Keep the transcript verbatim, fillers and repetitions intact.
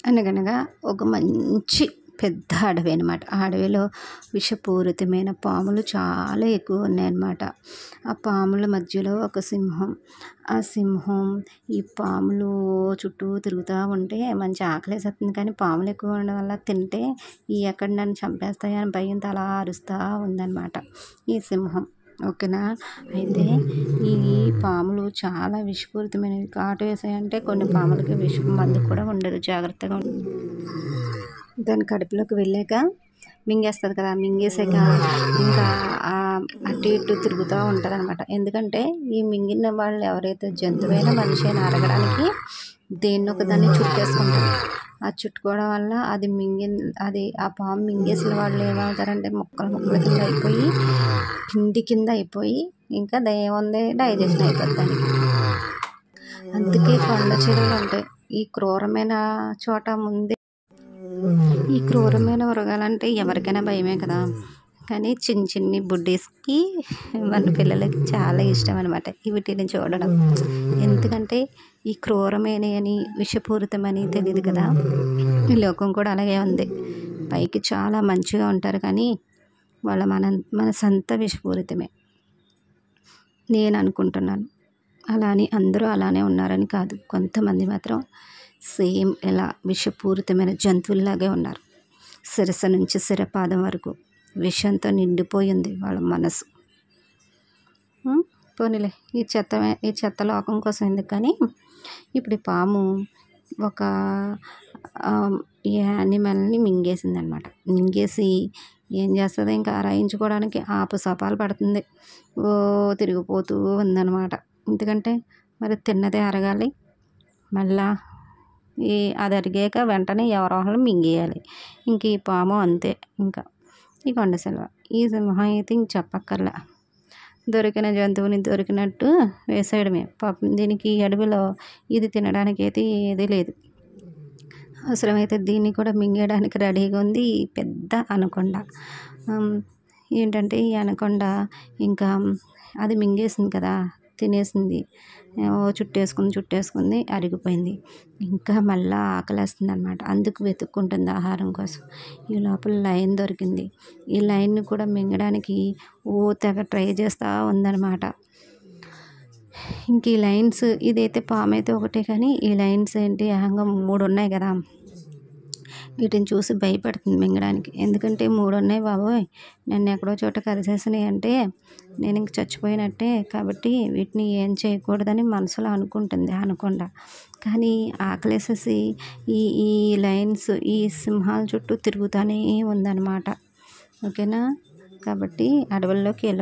అనగనగా ఒక మంచి పెద్ద అడవి అనమాట. ఆ అడవిలో విషపూరితమైన పాములు చాలా ఎక్కువ ఉన్నాయన్నమాట. ఆ పాముల మధ్యలో ఒక సింహం. ఆ సింహం ఈ పాములు చుట్టూ తిరుగుతూ ఉంటే మంచి ఆకలేసేస్తుంది, కానీ పాములు ఎక్కువ ఉండడం వల్ల తింటే ఈ ఎక్కడ నన్ను చంపేస్తాయో అని భయంతో అలా అరుస్తూ ఉందన్నమాట ఈ సింహం. ఓకేనా. అయితే ఈ పాములు చాలా విషపూరితమైనవి. కాటు వేసాయంటే కొన్ని పాములకి విషం మందు కూడా ఉండదు. జాగ్రత్తగా ఉండాలి. దాని కడుపులోకి వెళ్ళాక మింగేస్తుంది కదా, మింగేసాక ఇంకా అటు ఇటు తిరుగుతూ ఉంటుంది అనమాట. ఎందుకంటే ఈ మింగిన వాళ్ళు ఎవరైతే జంతువైనా మనిషి అయినా అరగడానికి దేన్ని ఒక దాన్ని చుట్టేసుకుంటారు. ఆ చుట్టుకోవడం వల్ల అది మింగి అది ఆ పాము మింగేసిన వాళ్ళు ఏమవుతారంటే ముక్కలు ముక్కలు కింద అయిపోయి పిండి కింద అయిపోయి ఇంకా ఏముంది డైజెషన్ అయిపోద్ది దానికి. అందుకే కొండ చెరువులు ఉంటాయి. ఈ క్రూరమైన చోట ముందే ఈ క్రూరమైన మృగాలంటే ఎవరికైనా భయమే కదా, కానీ చిన్న చిన్ని బుడ్డీస్కి మన పిల్లలకి చాలా ఇష్టం అనమాట వీటిని చూడడం. ఎందుకంటే ఈ క్రూరమైనని విషపూరితమని తెలియదు కదా. ఈ లోకం కూడా అలాగే ఉంది. పైకి చాలా మంచిగా ఉంటారు, కానీ వాళ్ళ మన మనసంతా విషపూరితమే నేను అనుకుంటున్నాను. అలా అని అందరూ అలానే ఉన్నారని కాదు, కొంతమంది మాత్రం సేమ్ ఇలా విషపూరితమైన జంతువుల్లాగే ఉన్నారు. శిరస్సు నుంచి శిరపాదం వరకు విషంతో నిండిపోయింది వాళ్ళ మనసు. పోనీలే, ఈ చెత్త ఈ చెత్త లోకం కోసం ఎందుకు, కానీ ఇప్పుడు ఈ పాము ఒక యానిమల్ని మింగేసింది అనమాట. మింగేసి ఏం చేస్తుంది, ఇంకా రాయించుకోవడానికి ఆపుసపాలు పడుతుంది. ఓ తిరిగిపోతూ ఉందన్నమాట. ఎందుకంటే మరి తిన్నదే అరగాలి, మళ్ళా ఈ అది అరిగాక వెంటనే ఎవరో ఒకరు మింగేయాలి. ఇంక ఈ పాము అంతే. ఇంకా ఈ కొండ సెలవ ఈ సింహం అయితే ఇంక చెప్పక్కర్లే, దొరికిన జంతువుని దొరికినట్టు వేసేయడమే. పాపం దీనికి అడవిలో ఇది తినడానికి అయితే ఏదీ లేదు. అవసరమైతే దీన్ని కూడా మింగేయడానికి రెడీగా ఉంది ఈ పెద్ద అనకొండ. ఏంటంటే ఈ అనకొండ ఇంకా అది మింగేసింది కదా, తినేసింది, చుట్టేసుకుంది చుట్టేసుకుంది అరిగిపోయింది. ఇంకా మళ్ళీ ఆకలేస్తుంది అనమాట. అందుకు వెతుక్కుంటుంది ఆహారం కోసం. ఈ లోపల లైన్ దొరికింది. ఈ లైన్ని కూడా మింగడానికి ఓ తెగ ట్రై చేస్తూ ఉందన్నమాట. ఇంక ఈ లైన్స్ ఇదైతే పాము అయితే ఒకటే, కానీ ఈ లైన్స్ ఏంటి ఏకంగా మూడు ఉన్నాయి కదా. వీటిని చూసి భయపడుతుంది మింగడానికి. ఎందుకంటే మూడు ఉన్నాయి బాబోయ్, నన్ను ఎక్కడో చోట కరిసేసినాయి అంటే నేను ఇంక చచ్చిపోయినట్టే, కాబట్టి వీటిని ఏం చేయకూడదని మనసులో అనుకుంటుంది అనకొండ. కానీ ఆకలేసేసి ఈ ఈ లైన్స్ ఈ సింహాల చుట్టూ తిరుగుతూనే ఉందన్నమాట. ఓకేనా. కాబట్టి అడవుల్లోకి వెళ్ళ